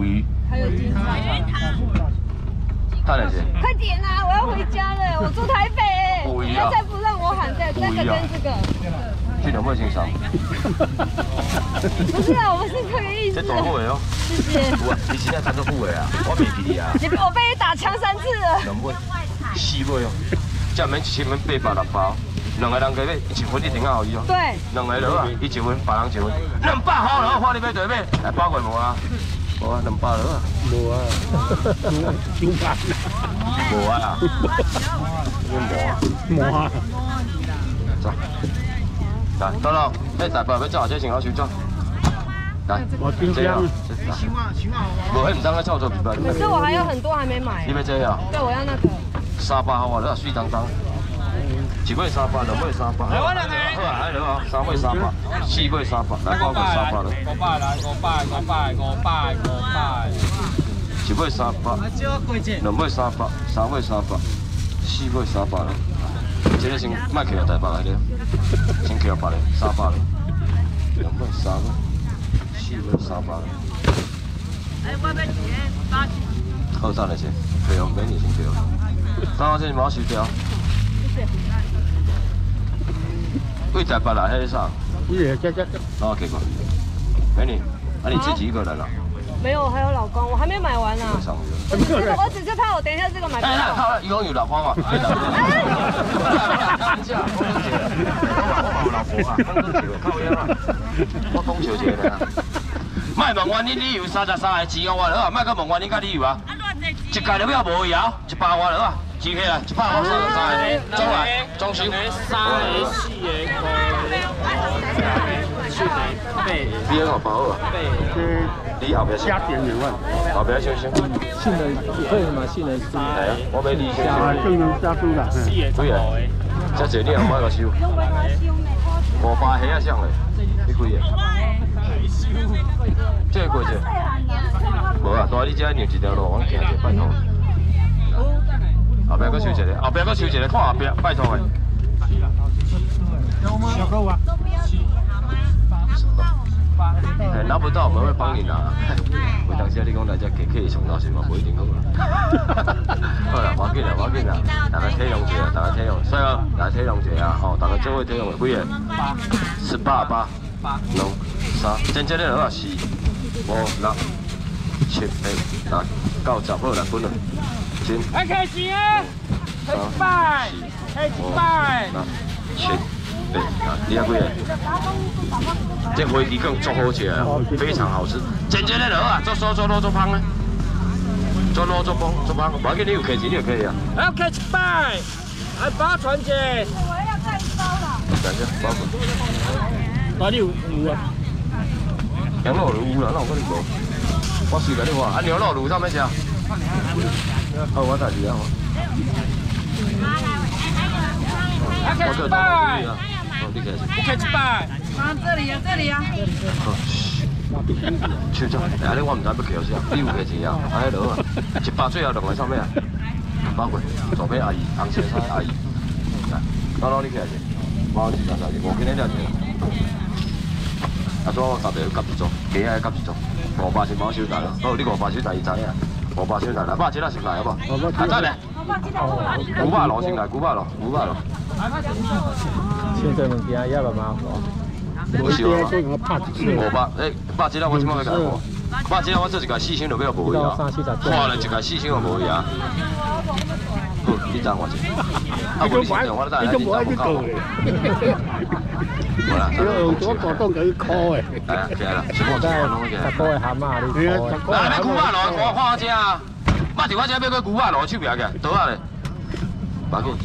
鱼， 还有金汤。 看哪些？ 快点啦！我要回家了，我住台北。不要再不让我喊这个跟这个。 去两位欣赏。 不是啊，我们是这个意思。 这大好的哦。 谢谢。 你现在看到好的啊，我袂记啊。 我被你打枪3次了。 两尾、4尾哦，这免1千800、600包，2个人加买1份，你停下予伊哦。 对。 2个落啊，伊1份，别人1份，200块了，看你买对买，来包过无啊？无啊，200落啊。无啊。无啊。无啊。走。来，到了，大伯要走，这先好收走。来，我这样。无，迄唔当个操作明白。 可是我还有很多还没买。 你要这样？ 对，我要那个。 300好啊，你水当当。1尾300，2尾300。来，我两个。好啊，来了，3尾300，4尾300，来包括300了。500来，500。1尾300，2尾300，3尾300，4尾300了。这个先卖去台北来了，先去别的300了，2尾3尾，4尾300了。我要钱8好，等下先，对哦，美女先对哦。刚刚这毛收掉。谢谢。为台北来，迄个啥？哦，给过。美女，啊，你自己一个人啊？ 没有，还有老公，我还没买完呢。我只是怕我等一下这个买不到。 他一共有老婆嘛？看一下，我有老婆啊，靠腰啊，我讲笑一个啊。卖问我你理由33个钱我了啊，卖个问我你甲理由啊？一届就要无摇，100我了啊，举起来，100我33个，走来，装修。3个、4个、5个、你个包好啊？你后边加点2万，后边星星。杏仁可以吗？杏仁酥。系啊，我买2星星。杏仁加酥啦。几啊？遮济你后摆个收。500虾啊上嘞，你几个？这个过者。无啊，大你遮让一条路，我行者拜托。后壁搁收一个，后壁搁收一个，看后壁，拜托诶。小狗啊。哎，拿不到我们会帮你拿。有当时你讲来遮客客上到时嘛，不一定好啦。好啦，要紧啦，要紧啦，大家体谅一下，大家体谅，所以哦，大家体谅一下吼，大家做伙体谅几个？18、8、2、3，真正的话4、5、6、7、8、9、10好啦，分了。真。开钱啊！开100，开100。7、8，你还几个？这飞机更做好吃啊，非常好吃。真正的啊，做酥做肉做芳啊，做肉做芳做芳，无要紧，你有客钱你就可以啊。要开100，来把传起。我要开1包了。等一下，包括。哪里有啊？羊肉有啦，那有可能无。我随便你看，啊牛肉有啥物食？好，我带你啊。我这100。开100。啊，这里啊，这里啊。去走，哎，你我唔知要扣啥，你有客钱啊？哎，落啊，100最后2个啥物啊？包括左边阿姨、红色衫阿姨，来，老你起来先，我2、3、4、5，今日了钱。啊，所以我夹着夹一组，鸡仔夹一组，500是毛收大咯。好，你500收大伊知影，500收大来，肉这啦先来好不好？啊，再来。牛肉螺先来，牛肉螺。现在物件也慢慢好。我少啊，500，哎，100只啦，我即摆要甲你看，100只啦，我做一个4星就要无去啊，看了一个4星就无去啊。好，你等我一下，啊，无你先等我，等下你找广告。好啦，我讲给你考诶。来啊，起来啦，先我再弄起来。10块的蛤蟆，你考。来，要牛肉螺，我看我只啊，肉伫我这买个牛肉螺手柄个，倒啊咧，别紧。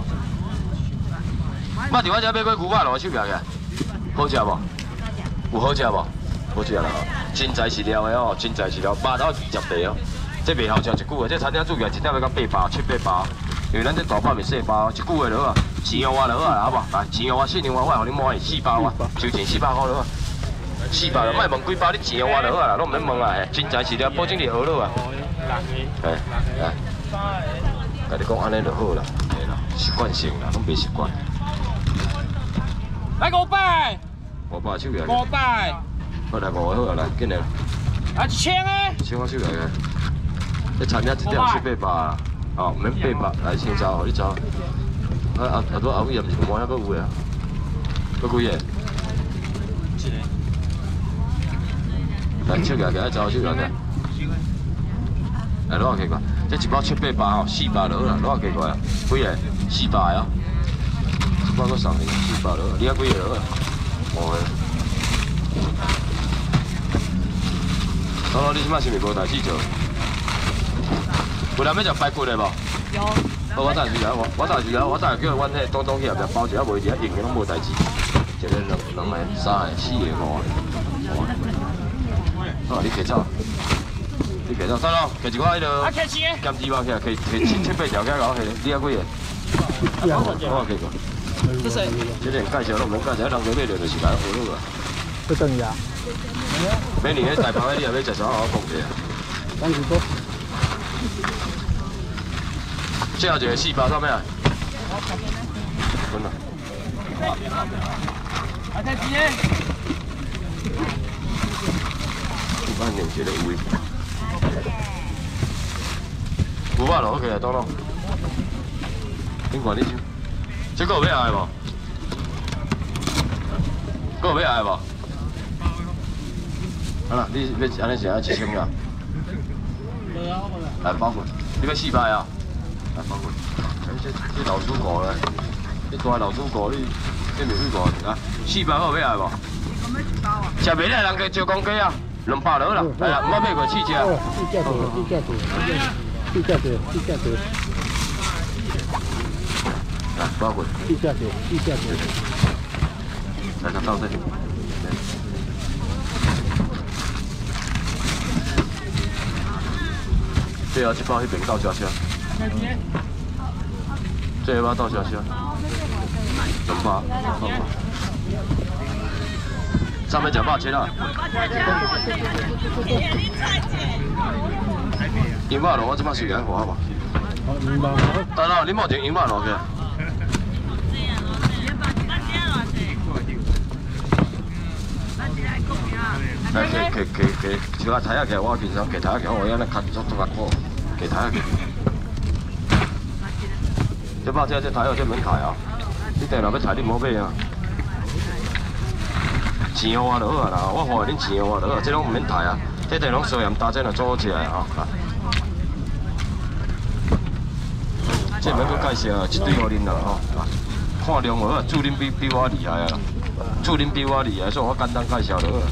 肉伫我这买个牛肉螺手柄个。好食无？有好食无？好食啦！真材实料的哦，真材实料，肉头入地哦。这袂好食一句的，这餐厅煮起来一点要到8包、7、8包，因为咱这大包是细包，一句的落啊，钱我落啊，好无？来，钱我4年我互你满意4包啊，收钱400块落啊，4包，莫问几包，你钱我落啊啦，拢唔免问啊，真材实料，保证你好落啊。哎，来，甲你讲安尼就好啦，嘿啦，习惯性啦，拢袂习惯。来500。500手柄。500。好来5个好啊，来，紧来。啊，1000个。 先我手来个，你餐厅一点700-800啦，哦，免800来先走，你走。啊多后尾也毋是满，还佫有啊，佫几个？来手举起来，走手举起来。来，攞下起过，这一包700-800吼，400落啦，攞下起过啊，几个？400个啊，一包佫送你400落，你啊几个落啊？5个。你即摆是毋是无代志做？有人要食排骨的无？ 有。 好，我等下去啊，我等下去啊，我等下叫阮迄东去后壁包一下，无一下硬的拢无代志。一个2个、3个、4个、5个。好，你摕走。你摕走，走咯，摕一块迄落。咸猪肉起来，摕7-8条起来，我摕，你啊几个？我摕过。这是？这连介绍拢免介绍，人家买着就是来学路啊。 不等于啊。 每年迄大棚你也要食啥？我讲者。 三十多。 最后一个400上面啊。真的。 还在几耶？ 我念一个有。500落 OK 啊，等咯。顶管你收。这个有要爱无？个有要爱无？好啦，你要安尼是爱1000个。来包括，你要400啊？来包括。这老鼠膏咧，这大老鼠膏你免费膏啊？400个要爱无？食袂了人家招公鸡啊，200落啦，来啦，唔好买过试食。地价多。来，包括。地价多。来，到这里。最后一包迄边倒车。最后一包倒车200。上面讲800啊。银马路我即摆随来看嘛。等下你莫停银马路去。来，骑下台仔去，我平常骑台仔去，我安尼脚足较苦，骑台仔去。这把这台仔这免抬啊，你定若要抬，你唔好买啊。钱互我就好啊啦，我付恁钱互我就好，这拢唔免抬啊，这地拢烧盐搭这就做好食的啊。这免搁介绍啊，一堆互恁啦吼。看量好啊，主恁比我厉害啊，主恁比我厉害，所以我简单介绍就好啊。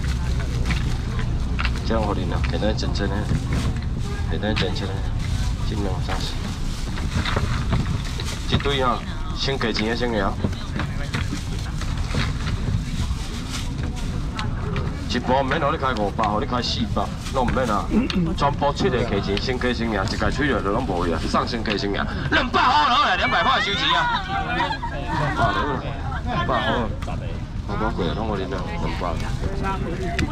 这样互恁啦，简单真的，尽量详细。一堆啊，先给钱的先赢。一部唔免互你开500，互你开400，拢唔免啊。全部7个加钱，先加先赢，一家吹落就拢无去啊。送先加先赢，200块落来，200块收钱啊。200落，200块，我贵拢我恁啦，200。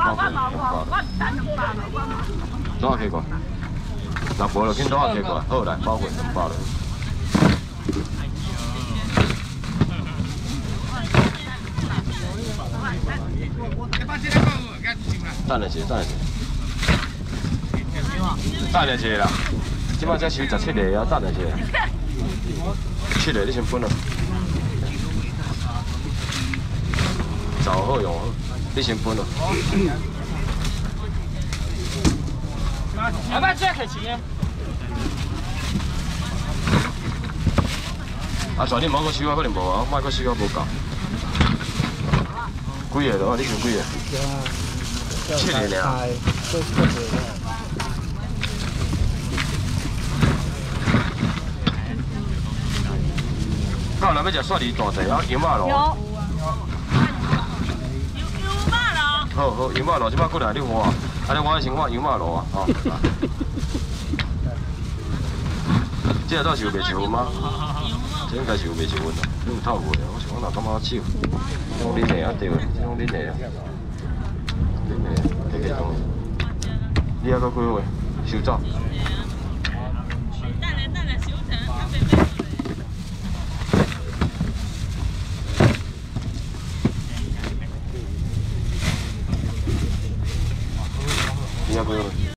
多少过？若无就紧多少过？好来，包括200落。等下一下啦，即摆才收17个啊，等下一下。7个你先分咯。找好用好，你先分咯。啊，全你莫搁收啊，可能无啊，莫搁收啊，无够。几个咯？你想几个？7个尔。有人要食蒜泥大肠啊，油马路。有马路。好，油马路即摆过来你看，安尼我先看油马路啊，吼。这个倒是有卖一份吗？这应该是有卖一份啦，你有透过的，我想我若感觉少，这种恁的啊对，这种恁的啊，恁的，这个东西，你还搁几位收走？你还几位？